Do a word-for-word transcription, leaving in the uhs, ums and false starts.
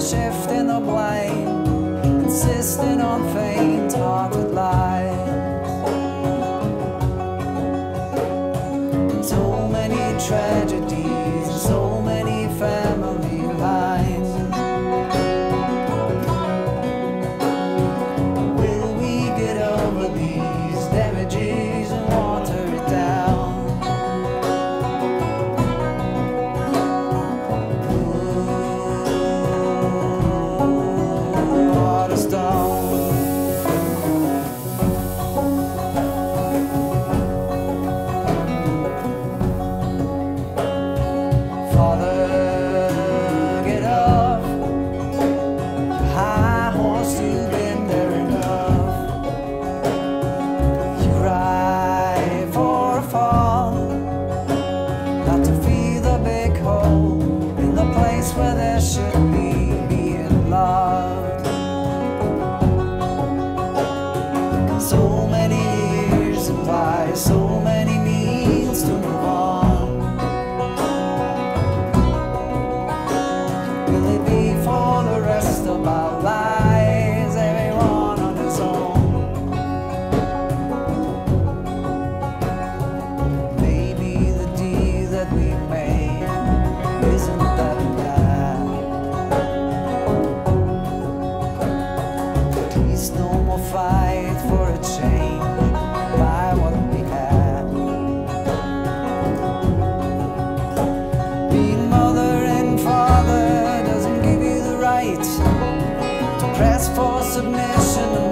shift in the blame, insisting on faint-hearted lies. So many tragedies, so many family lines. Will we get over these damages and water it down? Ooh, water stone. Father, get up, high horse, you've been there enough. You cry for a fall, not to feel the big hole in the place where there should be being loved. So many years imply so many means to move on. Will it be for the rest of our lives, everyone on his own? Maybe the deal that we made isn't that bad. At least no more fight for a change by what we had. Being mother and father doesn't give you the right to press for submission.